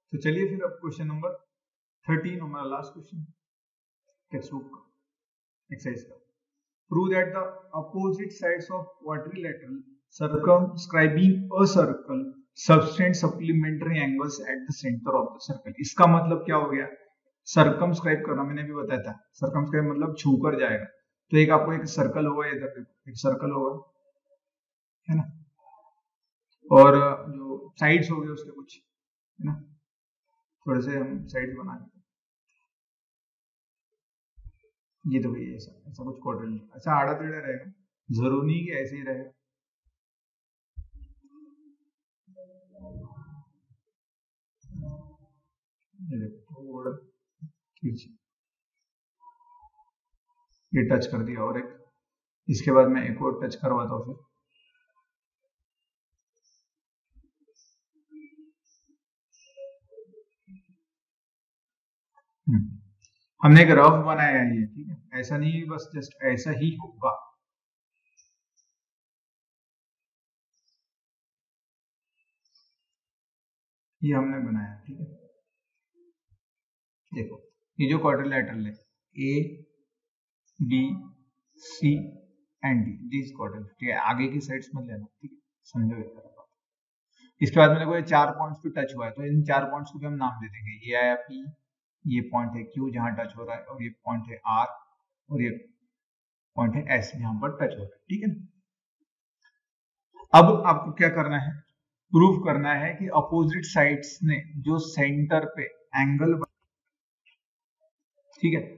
तो चलिए फिर अब क्वेश्चन नंबर 13 हमारा लास्ट क्वेश्चन टेक्स्ट बुक का एक्सरसाइज का। Prove that the opposite sides of quadrilateral circumscribing a circle subtend supplementary angles at the center of the circle। इसका मतलब क्या हो गया? सर्कमस्क्राइब करना मैंने भी बताया था। सर्कमस्क्राइब मतलब छू कर जाएगा। तो एक आपको एक सर्कल होगा, इधर देखो एक सर्कल होगा, है ना, और जो साइड्स हो गए उसके कुछ, है ना, थोड़े से हम साइड्स बना लेते हैं। ये तो भैया ऐसा ऐसा कुछ क्वाड्रिल, अच्छा आड़ा टेढ़ा रहेगा, जरूरी नहीं कि ऐसे ही रहेगा। ये टच कर दिया और एक, इसके बाद मैं एक और टच करवाता हूँ फिर। हमने एक रफ बनाया है ये, ठीक है, ऐसा नहीं बस जस्ट ऐसा ही होगा। ये हमने बनाया, ठीक है। देखो ये जो क्वाड्रिलेटरल है A B C and D, this quadrilateral, ठीक है, आगे की साइड्स मत लेना, ठीक है, समझो इतना बात। इसके बाद में देखो ये 4 पॉइंट्स पे टच हुआ है, तो इन 4 पॉइंट्स को भी हम नाम दे देंगे। ये आया पी, ये पॉइंट है क्यू जहां टच हो रहा है, और ये पॉइंट है आर, और ये पॉइंट है एस जहां पर टच हो रहा है, ठीक है ना। अब आपको क्या करना है? प्रूव करना है कि अपोजिट साइड्स ने जो सेंटर पे एंगल, ठीक है,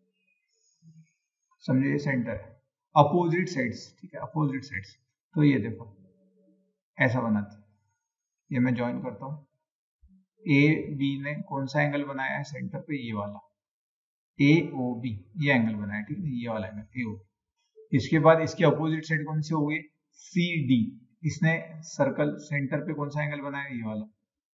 समझो ये सेंटर है, अपोजिट साइड्स, ठीक है, अपोजिट साइड्स। तो ये देखो ऐसा बनाते, ये मैं ज्वाइन करता हूं। ए बी ने कौन सा एंगल बनाया है सेंटर पे? ये वाला ए ओ बी, ये एंगल बनाया, ठीक है, ये वाला एंगल ए ओ बी। इसके बाद इसकी अपोजिट साइड कौन सी हो गई? C D. इसने सर्कल सेंटर पे कौन सा एंगल बनाया? ये वाला,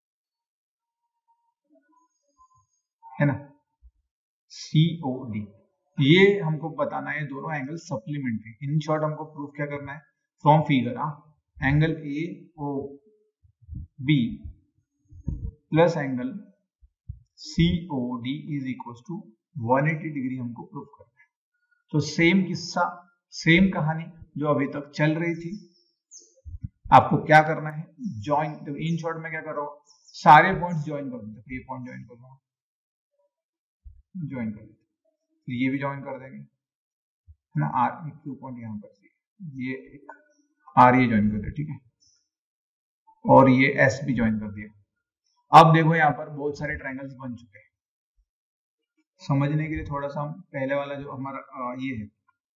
है ना, सी ओ डी। ये हमको बताना है दोनों एंगल सप्लीमेंट्री। इन शॉर्ट हमको प्रूफ क्या करना है? From figure, angle A O B plus angle C O D is equal to 180 degree हमको प्रूफ करना है। तो सेम किस्सा, सेम कहानी जो अभी तक चल रही थी, आपको क्या करना है? ज्वाइन। तो इन शॉर्ट में क्या कर रहा हूं? सारे पॉइंट्स ज्वाइन कर दूंगा। ये पॉइंट ज्वाइन कर दूंगा, ज्वाइन कर देते, तो ये भी ज्वाइन कर देंगे, है ना, आर क्यू पॉइंट यहाँ पर, ये एक आर ये ज्वाइन कर दे, ठीक है, और ये एस भी ज्वाइन कर दिया। अब देखो यहाँ पर बहुत सारे ट्रायंगल्स बन चुके हैं। समझने के लिए थोड़ा सा हम पहले वाला जो हमारा ये है,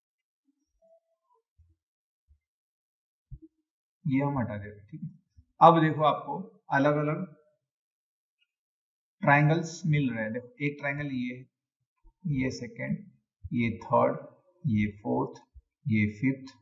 ये हम हटा देते हैं, ठीक है। अब देखो आपको अलग अलग ट्रायंगल्स मिल रहे हैं। देखो एक ट्रायंगल ये सेकंड, ये थर्ड, ये फोर्थ, ये फिफ्थ,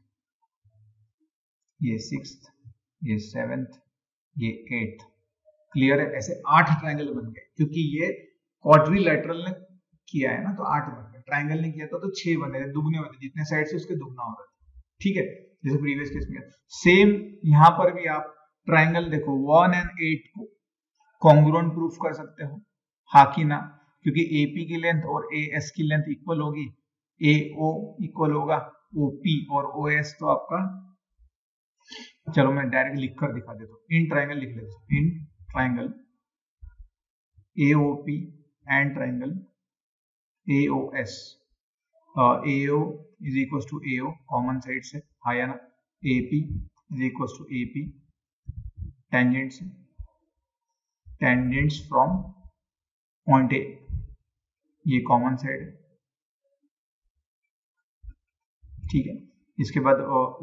ये सिक्स्थ, ये सेवेंथ, ये एट्थ। क्लियर है? ऐसे 8 ट्रायंगल बन गए, क्योंकि ये क्वाड्रिलेटरल ने किया है ना, तो 8 बन गए। ट्रायंगल ने किया था तो 6 बने थे, दुगने होते, जितने साइड से उसके दुगना हो रहा था, ठीक है, जैसे प्रीवियस केस में। सेम यहाँ पर भी आप ट्रायंगल देखो 1 और 8 को कॉन्ग्रुएंट प्रूफ कर सकते हो, हाँ कि ना, क्योंकि AP की लेंथ और AS की लेंथ इक्वल होगी, AO इक्वल होगा OP, और OS तो आपका, चलो मैं डायरेक्ट लिख कर दिखा देता हूँ। इन ट्रायंगल लिख लेता हूँ, in triangle AOP and triangle AOS, AO is equal to AO, common side से आया ना, AP is equal to AP, tangent से, टेंजेंट्स फ्रॉम पॉइंट A, ये कॉमन साइड है, ठीक है। इसके बाद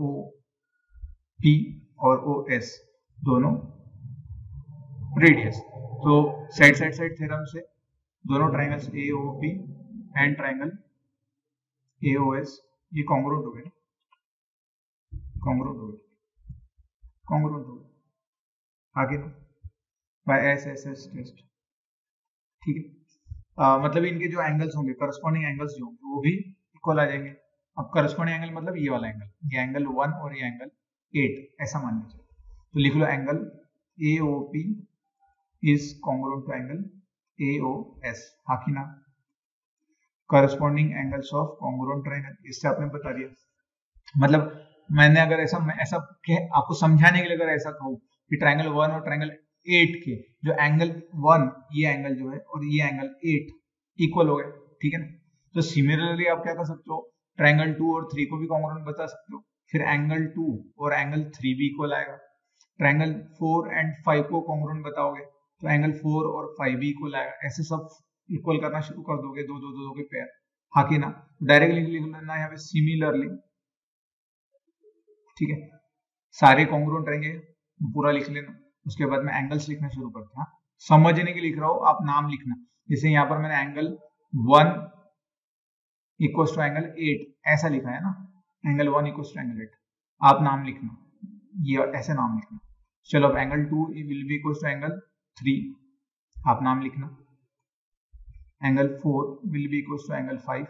OP और OS दोनों रेडियस, तो साइड साइड साइड थ्योरम से दोनों triangles AOP and triangle AOS ये कॉन्ग्रुएंट हो गए ना, कॉन्ग्रुएंट हो गए, कॉन्ग्रुएंट हो गए, आगे ना बाय SSS टेस्ट, ठीक है। मतलब इनके जो एंगल्स होंगे, करस्पॉन्डिंग एंगल्स जो होंगे वो भी इक्वल आ जाएंगे। अब करस्पॉन्डिंग एंगल मतलब ये वाला एंगल, ये एंगल 1 और ये एंगल 8, ऐसा मान लीजिए। तो लिख लो angle AOP is congruent to angle AOS, हाँ कि ना? Corresponding angles of congruent triangle, इससे आपने बता दिया। मतलब मैंने अगर ऐसा आपको समझाने के लिए अगर ऐसा कहूँ कि ट्रायंगल 1 और ट्रायंगल 8 के जो एंगल 1 ये एंगल जो है और ये एंगल 8 इक्वल हो गए, ठीक है ना? तो सिमिलरली आप क्या कर सकते हो, ट्रायंगल 2 और 3 को भी कॉन्ग्रुएंट बता सकते हो, फिर एंगल 2 और एंगल 3 भी इक्वल आएगा। ट्रायंगल 4 एंड 5 को कॉन्ग्रुएंट बताओगे तो एंगल 4 और 5 भी इक्वल आएगा। ऐसे सब इक्वल करना शुरू कर दोगे, दो दो दो दो के पेयर, हाँ कि ना? डायरेक्टली लिख लेना यहाँ पे सिमिलरली, ठीक है? सारे कॉन्ग्रुएंट रहेंगे पूरा लिख लेना, उसके बाद में एंगल्स लिखना शुरू करते हैं। समझने के लिख रहा हूँ, आप नाम लिखना। जैसे यहाँ पर मैंने एंगल 1 इक्वल टू एंगल 8 ऐसा लिखा है ना, एंगल 1 इक्वल टू एंगल 8, आप नाम लिखना, ये ऐसे नाम लिखना। चलो अब angle 2 will be equal to angle 3, आप नाम लिखना। Angle 4 will be equal to angle 5,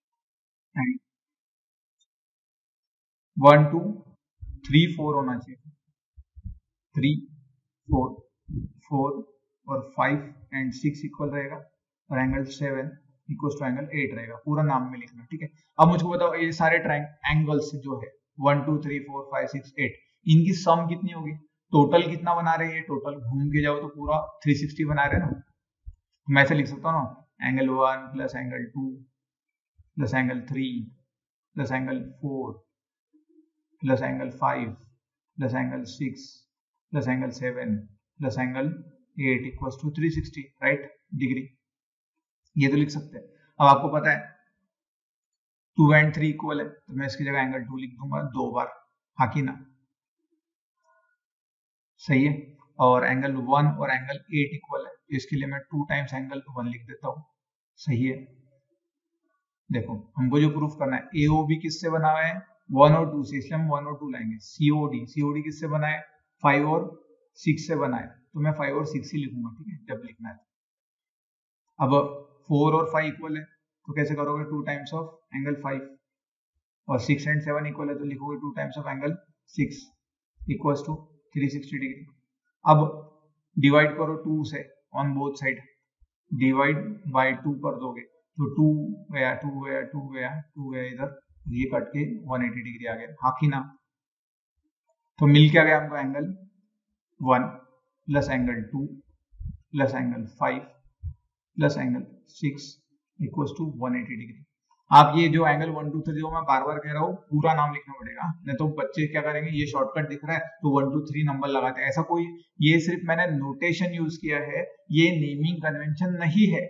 1 2 3 4 होना चाहिए, 3 4 4 और 5 एंड 6 इक्वल रहेगा, और एंगल 7 इक्वल टू एंगल 8 रहेगा, पूरा नाम में लिखना, ठीक है? अब मुझको बताओ ये सारे एंगल्स जो है 1 2 3 4 5 6 8 इनकी सम कितनी होगी, टोटल कितना बना रहे हैं? टोटल घूम के जाओ तो पूरा 360 बना रहे हैं ना। मैं ऐसे लिख सकता हूँ ना, angle 1 plus angle 2 plus angle 3 plus angle 4 plus angle 5 plus angle 6 plus angle 7 plus angle 8 equals to 360, right? Degree, ये तो लिख सकते हैं। अब आपको पता है 2 एंड 3 इक्वल है, तो मैं इसकी जगह एंगल 2 लिख दूंगा 2 बार, हाँ कि ना? सही है। और एंगल 1 और एंगल 8 इक्वल है, इसके लिए मैं 2 टाइम्स एंगल 1 लिख देता हूँ, सही है। देखो हमको जो प्रूफ करना है, AOB किससे बना हुआ है? 1 और 2 से, इसलिए हम 1 और 2 लाएंगे। COD किससे बना है? 5 और 6 से बना है, तो मैं 5 और 6 ही लिखूंगा, ठीक है, जब लिखना है। अब 4 और 5 इक्वल है, तो कैसे करोगे? 2 टाइम्स ऑफ एंगल 5, और 6 एंड 7 इक्वल है, तो लिखोगे 2 times of angle 6 equals to 360 degree. अब डिवाइड करो 2 से on both side, divide by 2 कर दोगे तो 2 गया 2 गया 2 गया 2 गया इधर, ये कट के 180 डिग्री आ गया, हाँ कि ना? तो मिल क्या गया हमको? Angle 1 plus angle 2 plus angle 5 plus angle 6 equals to 180 degree. आप ये जो एंगल 1 2 3 जो मैं बार बार कह रहा हूँ, पूरा नाम लिखना पड़ेगा, नहीं तो बच्चे क्या करेंगे, ये शॉर्टकट दिख रहा है तो 1 2 3 नंबर लगाते हैं। ऐसा कोई, ये सिर्फ मैंने नोटेशन यूज किया है, ये नेमिंग कन्वेंशन नहीं है।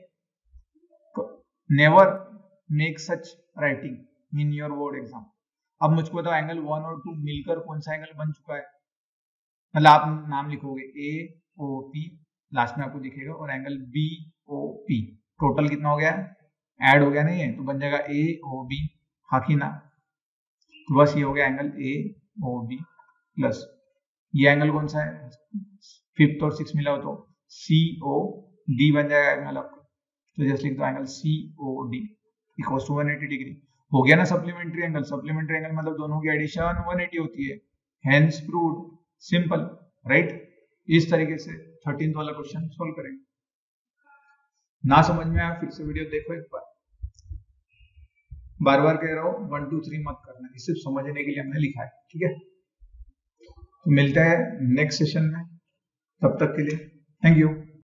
Never make such writing in your board exam. अब मुझको बताओ एंगल 1 और 2 मिलकर कौन सा एंगल बन चुका है? मतलब आप नाम लिखोगे AOP, लास्ट में आपको दिखेगा, और एंगल BOP, टोटल कितना हो गया? ऐड हो गया नहीं है, तो बन जाएगा AOB, हाँ कि ना? तो बस ये हो गया एंगल AOB प्लस ये एंगल कौन सा है? 5th और 6 मिला हो तो COD बन जाएगा एंगल आपका, तो जस्ट लिख दो angle COD equal to 180 degree. हो गया ना सप्लीमेंट्री एंगल? सप्लीमेंट्री एंगल मतलब दोनों की एडिशन 180 होती है, हेंस प्रूव्ड, सिंपल, राइट? इस तरीके से 13th वाला क्वेश्चन सोल्व करेंगे। ना समझ में आया फिर से वीडियो देखो एक बार, बार बार कह रहा हूँ 1 2 3 मत करना, ये सिर्फ समझने के लिए हमने लिखा है, ठीक है? तो मिलता है नेक्स्ट सेशन में, तब तक के लिए थैंक यू।